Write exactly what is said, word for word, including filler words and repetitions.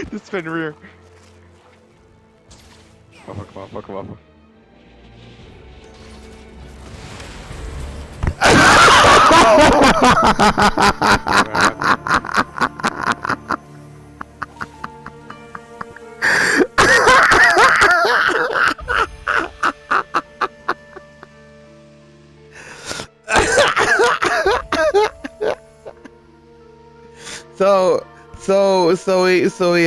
Just spin rear. Come on, come on, come on, come on. So, so, so, he, so he